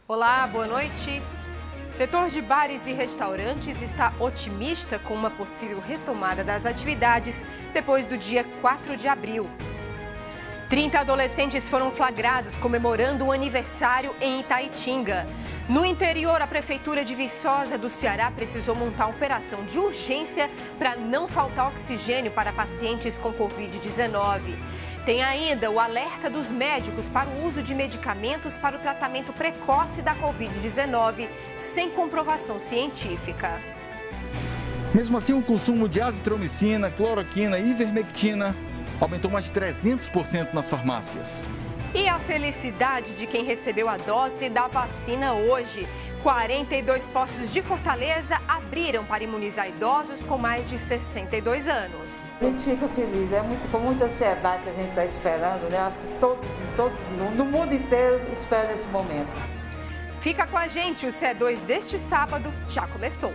Olá, boa noite. Setor de bares e restaurantes está otimista com uma possível retomada das atividades depois do dia 4 de abril. 30 adolescentes foram flagrados comemorando o aniversário em Itaitinga. No interior, a Prefeitura de Viçosa do Ceará precisou montar operação de urgência para não faltar oxigênio para pacientes com Covid-19. Tem ainda o alerta dos médicos para o uso de medicamentos para o tratamento precoce da Covid-19, sem comprovação científica. Mesmo assim, o consumo de azitromicina, cloroquina e ivermectina aumentou mais de 300% nas farmácias. E a felicidade de quem recebeu a dose da vacina hoje. 42 postos de Fortaleza abriram para imunizar idosos com mais de 62 anos. A gente fica feliz, com muita ansiedade que a gente está esperando, né? Acho que no mundo inteiro espera esse momento. Fica com a gente, o CE2 deste sábado já começou.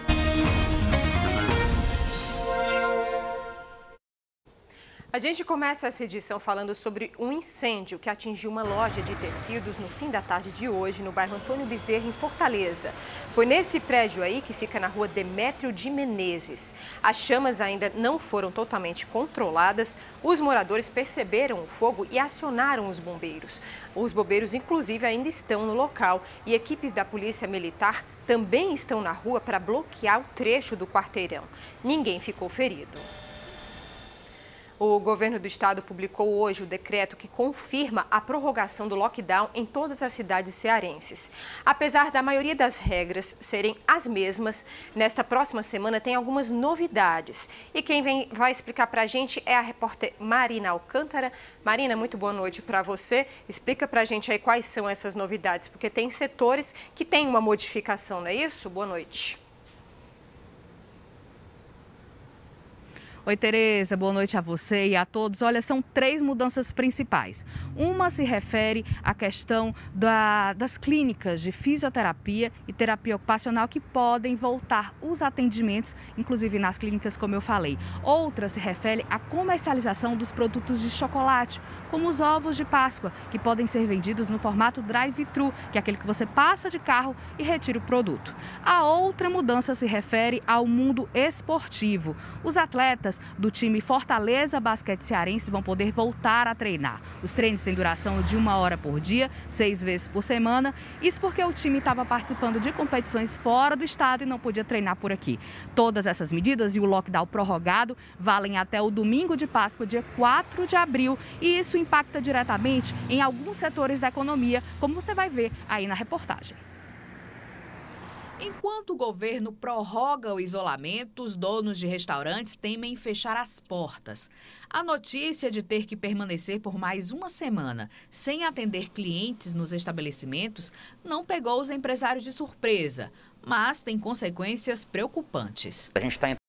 A gente começa essa edição falando sobre um incêndio que atingiu uma loja de tecidos no fim da tarde de hoje, no bairro Antônio Bezerra, em Fortaleza. Foi nesse prédio aí, que fica na rua Demétrio de Menezes. As chamas ainda não foram totalmente controladas. Os moradores perceberam o fogo e acionaram os bombeiros. Os bombeiros, inclusive, ainda estão no local e equipes da Polícia Militar também estão na rua para bloquear o trecho do quarteirão. Ninguém ficou ferido. O governo do estado publicou hoje o decreto que confirma a prorrogação do lockdown em todas as cidades cearenses. Apesar da maioria das regras serem as mesmas, nesta próxima semana tem algumas novidades. E quem vai explicar para a gente é a repórter Marina Alcântara. Marina, muito boa noite para você. Explica para a gente aí quais são essas novidades, porque tem setores que têm uma modificação, não é isso? Boa noite. Oi, Tereza, boa noite a você e a todos. Olha, são 3 mudanças principais. Uma se refere à questão das clínicas de fisioterapia e terapia ocupacional que podem voltar os atendimentos, inclusive nas clínicas, como eu falei. Outra se refere à comercialização dos produtos de chocolate, como os ovos de Páscoa, que podem ser vendidos no formato drive-thru, que é aquele que você passa de carro e retira o produto. A outra mudança se refere ao mundo esportivo. Os atletas do time Fortaleza Basquete Cearense vão poder voltar a treinar. Os treinos têm duração de 1 hora por dia, 6 vezes por semana. Isso porque o time estava participando de competições fora do estado e não podia treinar por aqui. Todas essas medidas e o lockdown prorrogado valem até o domingo de Páscoa, dia 4 de abril. E isso impacta diretamente em alguns setores da economia, como você vai ver aí na reportagem. Enquanto o governo prorroga o isolamento, os donos de restaurantes temem fechar as portas. A notícia de ter que permanecer por mais uma semana sem atender clientes nos estabelecimentos não pegou os empresários de surpresa, mas tem consequências preocupantes. A gente está